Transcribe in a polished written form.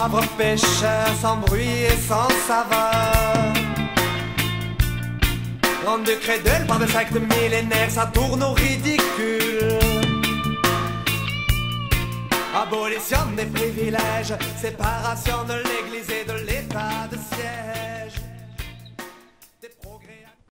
pauvres pêcheurs sans bruit et sans saveur. Grande de crédule par des sectes millénaires, ça tourne au ridicule. Abolition des privilèges, séparation de l'église et de l'état de